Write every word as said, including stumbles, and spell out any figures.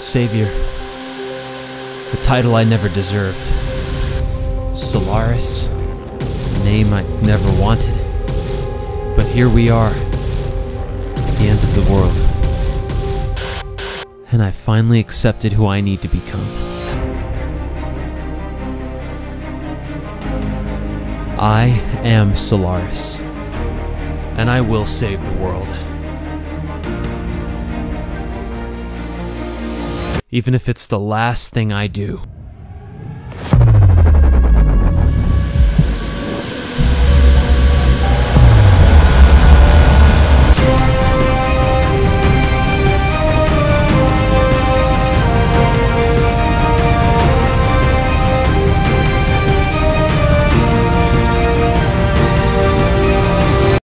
Savior. The title I never deserved. Solaris. A name I never wanted. But here we are. At the end of the world. And I finally accepted who I need to become. I am Solaris. And I will save the world. Even if it's the last thing I do.